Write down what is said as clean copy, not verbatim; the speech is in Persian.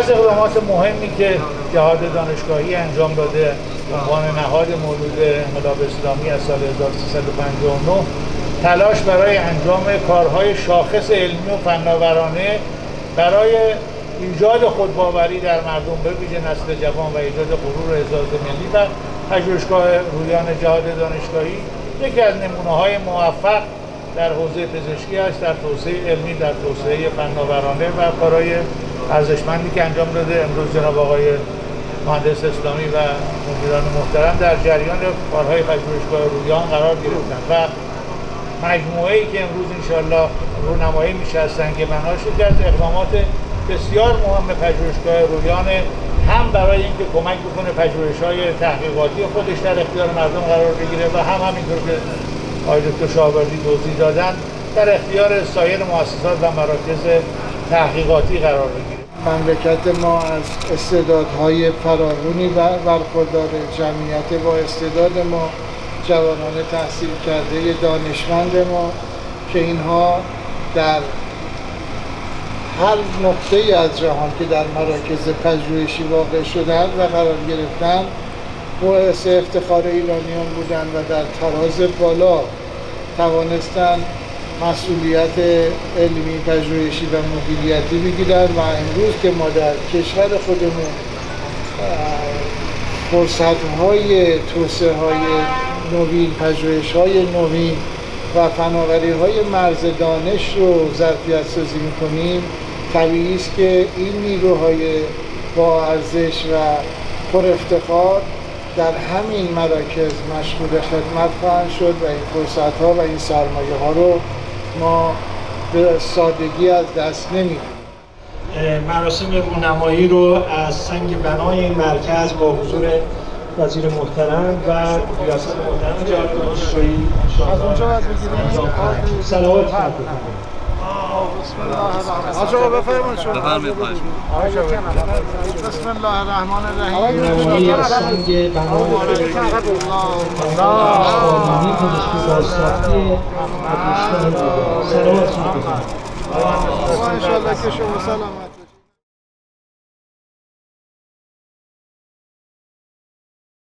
از اقدامات مهمی که جهاد دانشگاهی انجام داده به عنوان نهاد مولود انقلاب اسلامی از سال 1359 تلاش برای انجام کارهای شاخص علمی و فناورانه برای ایجاد خودباوری در مردم به ویژه نسل جوان و ایجاد غرور و اعزاز ملی و پژوهشگاه رویان جهاد دانشگاهی یکی از نمونه‌های موفق در حوزه پزشکی است، در توسعه علمی، در توسعه فناورانه و کارهای ارزشمندی که انجام داده. امروز جناب آقای مهندس اسلامی و مدیران محترم در جریان کارهای پژوهشگاه رویان قرار گرفتند و مجموعه‌ای که امروز انشاءالله رونمایی میشه از سنگ بنا شده از اقدامات بسیار مهم پژوهشگاه رویان، هم برای اینکه کمک بکنه پژوهش‌های تحقیقاتی خودش در اختیار مردم قرار بگیره و هم همینطور که آقای دکتر شاهوردی توضیح دادن در اختیار سایر مؤسسات و مراکز تحقیقاتی قرار بگیره. مملکت ما از استعدادهای فراوانی برخوردار، جمعیت با استعداد ما، جوانان تحصیل کرده دانشمند ما که اینها در هر نقطه‌ای از جهان که در مراکز پژوهشی واقع شدند و قرار گرفتند باعث افتخار ایرانیان بودند و در تراز بالا توانستند مسئولیت علمی، پژوهشی و مدیریتی بگیرند و امروز که ما در کشور خودمون فرصت‌های توسعه‌های نوین، پژوهش‌های نوین و فناوری‌های مرز دانش رو ظرفیت سازی می‌کنیم، طبیعی است که این نیروهای با ارزش و پر افتخار در همین مراکز مشغول خدمت خواهند شد و این فرصت‌ها و این سرمایه‌ها رو ما به سادگی از دست نمی‌دیم. مراسم رونمایی رو از سنگ بنای این مرکز با حضور وزیر محترم و ریاست محترم جهاد دانشگاهی از اونجا باید بگیریم صلوات بسم الله الرحمن الرحیم. آقا بفرمایید شما. بفرمایید. بسم الله الرحمن الرحیم. رونمایی از سنگ بنای آلمانی پزشکی بازسازی صلوات ان شاء الله که شما سلامت